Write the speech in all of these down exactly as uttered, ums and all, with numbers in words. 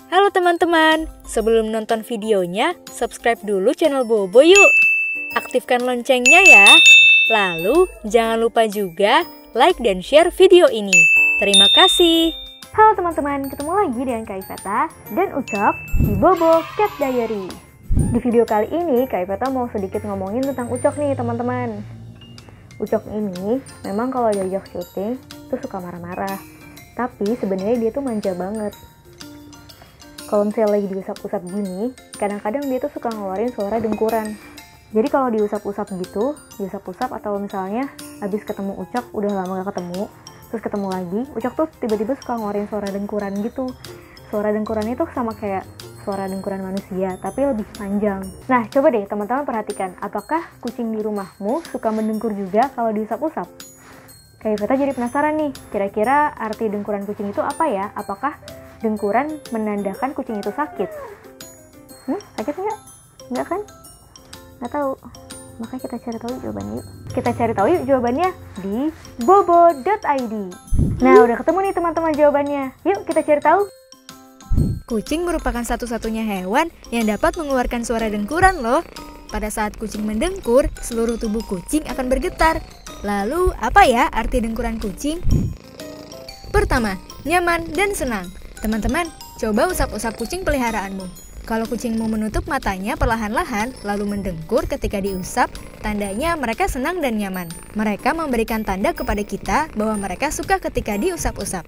Halo teman-teman, sebelum nonton videonya, subscribe dulu channel Bobo yuk. Aktifkan loncengnya ya. Lalu, jangan lupa juga like dan share video ini. Terima kasih. Halo teman-teman, ketemu lagi dengan Kak Iveta dan Ucok di Bobo Cat Diary. Di video kali ini, Kak Iveta mau sedikit ngomongin tentang Ucok nih teman-teman. Ucok ini memang kalau diajak syuting tuh suka marah-marah. Tapi sebenarnya dia tuh manja banget. Kalau misalnya lagi diusap-usap gini, kadang-kadang dia tuh suka ngeluarin suara dengkuran. Jadi kalau diusap-usap gitu, diusap-usap atau misalnya habis ketemu Ucok, udah lama gak ketemu, terus ketemu lagi, Ucok tuh tiba-tiba suka ngeluarin suara dengkuran gitu. Suara dengkuran itu sama kayak suara dengkuran manusia, tapi lebih panjang. Nah, coba deh teman-teman perhatikan, apakah kucing di rumahmu suka mendengkur juga kalau diusap-usap? Kayak Iveta jadi penasaran nih, kira-kira arti dengkuran kucing itu apa ya? Apakah dengkuran menandakan kucing itu sakit? Hmm, sakit nggak? Nggak kan? Nggak tahu. Makanya kita cari tahu jawabannya yuk. Kita cari tahu yuk jawabannya di bobo dot i d. Nah, udah ketemu nih teman-teman jawabannya. Yuk kita cari tahu. Kucing merupakan satu-satunya hewan yang dapat mengeluarkan suara dengkuran loh. Pada saat kucing mendengkur, seluruh tubuh kucing akan bergetar. Lalu, apa ya arti dengkuran kucing? Pertama, nyaman dan senang. Teman-teman, coba usap-usap kucing peliharaanmu. Kalau kucingmu menutup matanya perlahan-lahan, lalu mendengkur ketika diusap, tandanya mereka senang dan nyaman. Mereka memberikan tanda kepada kita bahwa mereka suka ketika diusap-usap.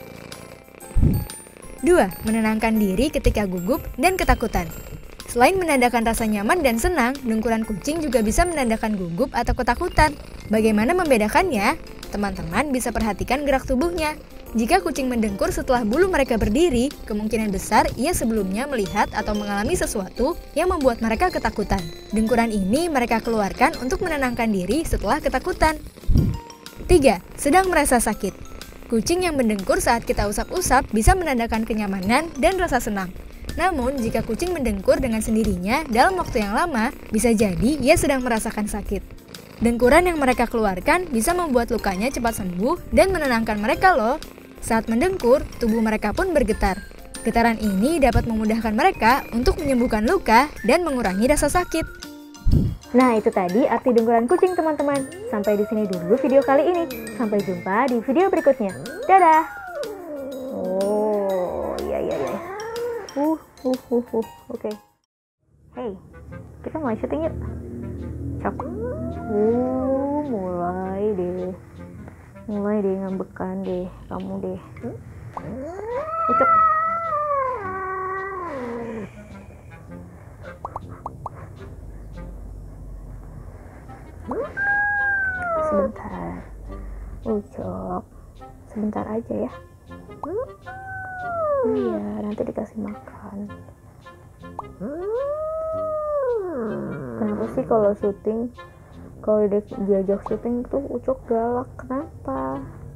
Dua. Menenangkan diri ketika gugup dan ketakutan. Selain menandakan rasa nyaman dan senang, dengkuran kucing juga bisa menandakan gugup atau ketakutan. Bagaimana membedakannya? Teman-teman bisa perhatikan gerak tubuhnya. Jika kucing mendengkur setelah bulu mereka berdiri, kemungkinan besar ia sebelumnya melihat atau mengalami sesuatu yang membuat mereka ketakutan. Dengkuran ini mereka keluarkan untuk menenangkan diri setelah ketakutan. Tiga. Sedang merasa sakit. Kucing yang mendengkur saat kita usap-usap bisa menandakan kenyamanan dan rasa senang. Namun, jika kucing mendengkur dengan sendirinya dalam waktu yang lama, bisa jadi ia sedang merasakan sakit. Dengkuran yang mereka keluarkan bisa membuat lukanya cepat sembuh dan menenangkan mereka loh. Saat mendengkur, tubuh mereka pun bergetar. Getaran ini dapat memudahkan mereka untuk menyembuhkan luka dan mengurangi rasa sakit. Nah, itu tadi arti dengkuran kucing teman-teman. Sampai di sini dulu video kali ini. Sampai jumpa di video berikutnya. Dadah. Oh, iya iya iya. Uh, uh, uh, uh. Oke. Okay. Hey, kita mulai syuting yuk. Cok. Uh, mulai deh. Mulai deh ngambekan deh kamu deh. Ucok. Sebentar. Ucok. Sebentar aja ya. Iya, nanti dikasih makan. Kenapa sih kalau syuting, kalau dia diajak syuting tuh Ucok galak? Kenapa?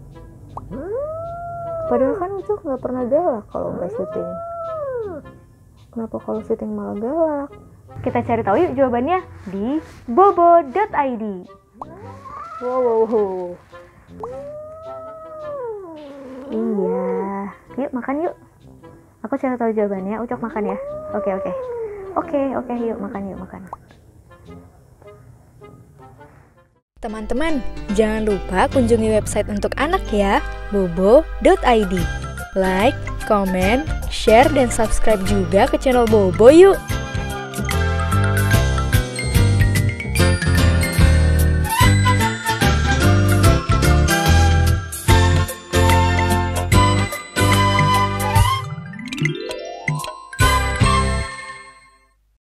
Padahal kan Ucok nggak pernah galak kalau nggak syuting. Kenapa kalau syuting malah galak? Kita cari tahu yuk jawabannya di bobo dot i d. Wow, wow, wow. Iya, yuk makan yuk. Aku cari tahu jawabannya. Ucok makan ya. Oke oke. Oke oke yuk makan yuk makan. Teman-teman, jangan lupa kunjungi website untuk anak ya, bobo dot i d. Like, comment, share, dan subscribe juga ke channel Bobo yuk.